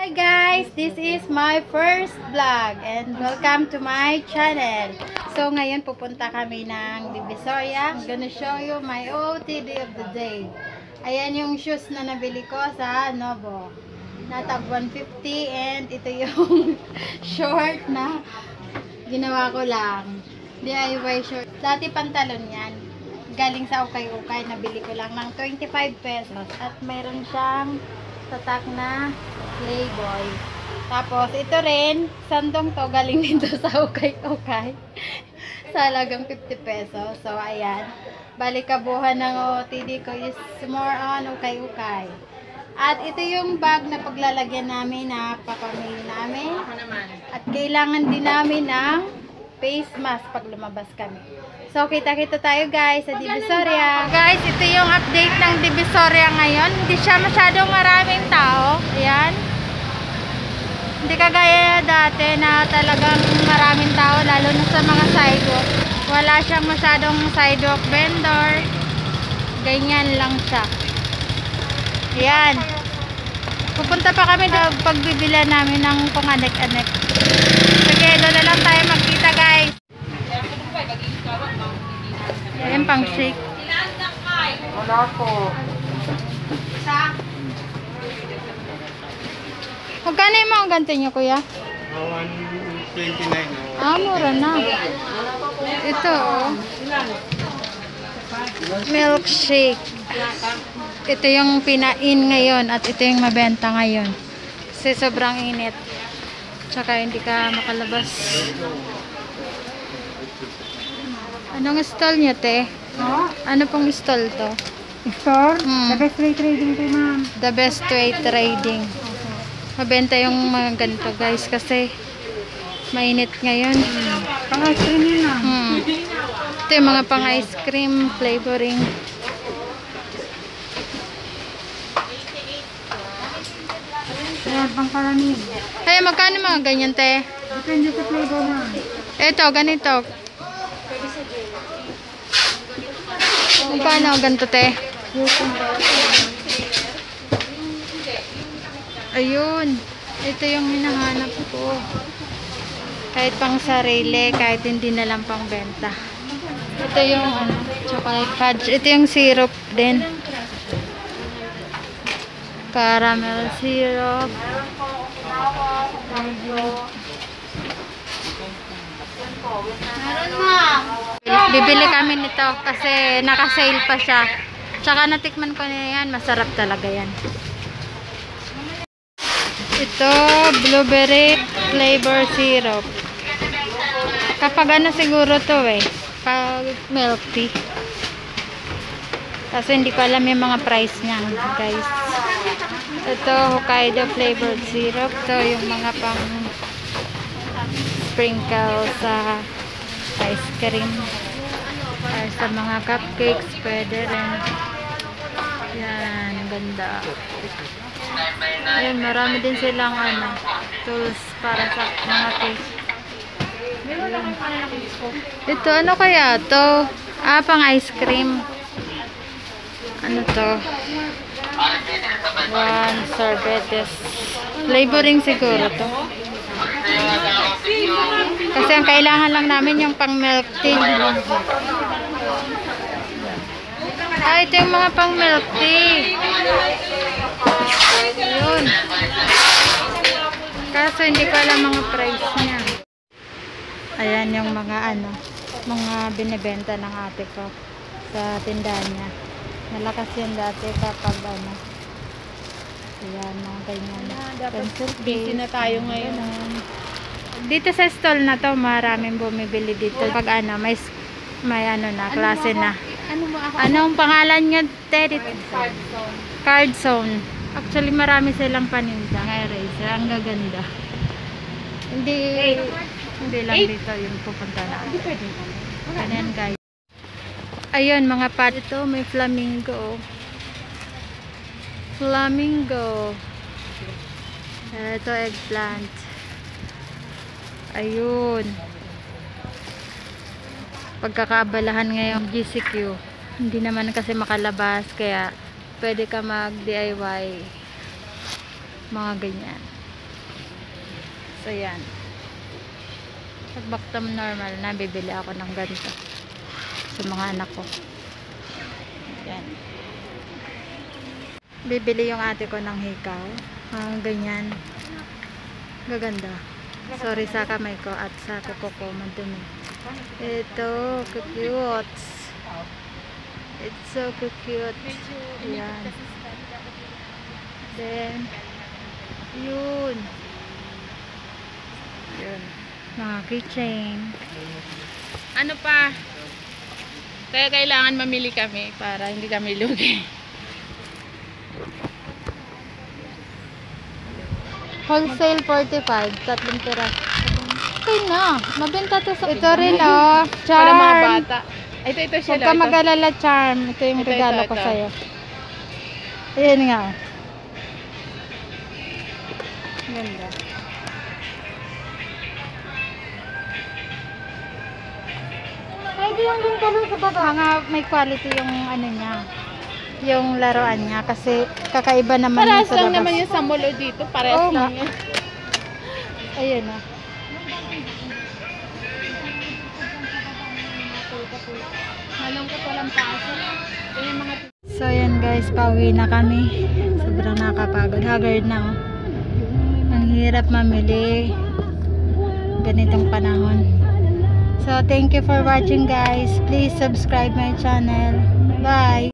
Hi guys, this is my first vlog and welcome to my channel. So ngayon pupunta kami ng Divisoria. I'm gonna show you my OOTD of the day. Ayan yung shoes na nabili ko sa Novo. Natag 150 and ito yung short na ginawa ko lang. DIY short. Dati pantalon yan. Galing sa ukay-ukay. Nabili ko lang ng 25 pesos. At mayroon siyang tatak na Playboy. Tapos, ito rin, sandong to, galing dito sa ukay-ukay. Sa halagang 50 pesos. So, ayan. Balikabuhan ng OOTD ko is more on ukay-ukay. At ito yung bag na paglalagyan namin na papamili namin. At kailangan din namin ng face mask pag lumabas kami. So, kita-kita tayo guys sa Divisoria. Guys, ito yung update ng Divisoria ngayon. Hindi siya masyadong maraming tao. Ayan. Hindi kagaya dati na talagang maraming tao, lalo na sa mga sidewalk. Wala siyang masyadong sidewalk vendor. Ganyan lang siya. Ayan. Pupunta pa kami na pagbibila namin ng panganek-anek. Sige, doon na lang tayo magkita guys. Ayan pang shake. Wala po. Magkano yung mga ganito nyo kuya? 129. Ah, mura na. Ito oh. Milkshake. Ito yung pinain ngayon at ito yung mabenta ngayon. Kasi sobrang init. Tsaka hindi ka makalabas. Anong stall nyo, te? Ano pong stall to? Store? The best way trading po, ma'am. The best way trading. Mabenta yung mga ganito, guys, kasi mainit ngayon. Pang-ice cream yun, ma'am. Ito yung mga pang-ice cream flavoring. Ayan, pang-kalamig. Ay, magkano mga ganyan, te? Depende sa flavor, ma'am. Ito, ganito. Magkano ganito, te? Ayun. Ito yung hinahanap ko. Kahit pang sarili, kahit hindi na lang pang benta. Ito yung chocolate fudge. Ito yung syrup din. Caramel syrup. Bibili kami nito kasi naka-sale pa siya. Tsaka natikman ko na yan. Masarap talaga yan. Ito, blueberry flavor syrup. Kapag ano siguro to eh. Pag milk tea. Kasi hindi ko alam yung mga price niya, guys. Ito, Hokkaido flavored syrup. Ito yung mga pang sprinkle sa ice cream. Or sa mga cupcakes, pwede rin. Yan, ganda. Ayun, marami din silang tools para sa mga cake. Ito, ano kaya to? Ah, pang ice cream. Ano to? One sorbetes. Flavoring siguro to. Kasi ang kailangan lang namin yung pang milk tea. Ah, ito yung mga pang milk tea. Yun. Kaso hindi ko alam mga price niya. Ayan yung mga mga binibenta ng ate ko sa tindahan niya. Malakas yan dati kapag ayan, mga ganyan. Pencil case. Busy na tayo ngayon. Dito sa stall na to, maraming bumibili dito. Pag may na, klase na. Anong pangalan niya, Teddy? Card Zone. Actually, marami silang paninda. Eraser. Ang gaganda. Hindi lang dito yung pupunta na. Ayan, guys. Ayun, mga pat. Ito, may flamingo. Flamingo. Ito, eggplant. Ayun. Pagkakaabalahan ngayong GCQ. Hindi naman kasi makalabas, kaya pwede ka mag DIY mga ganyan. So yan. Pag back to normal na, bibili ako ng ganito sa mga anak ko. Yan. Bibili yung ate ko ng hikaw. Ganyan. Gaganda. Sorry sa kamay ko at sa kuko ko madumi. Ito, cute. It's so cute. Yan. Then, yun. Yun. Mga keychain. Ano pa? Kaya kailangan mamili kami para hindi kami lugi. Wholesale 45. Tatlong piraso. Okay na. Mabenta to sa... Ito rin oh. Para mga Charm. bata. Ito siya. Huwag ka mag-alala, Charm. Ito yung Ito, regalo ko ito. sa'yo. Ayan nga. Ganda. Pwede yung gintalo sa baba. Mga may quality yung ano niya. Yung laruan niya. Kasi kakaiba naman Parehas yung sa lang labas. naman yung sa molo dito. Parehas Oo lang nga. yun. Ayun na. Malungkot walang pasok. Ito yung mga So yan guys, pauwi na kami. Sobrang nakapagod. Haggard na oh. Ang hirap mamili ganitong panahon. So thank you for watching guys. Please subscribe my channel. Bye!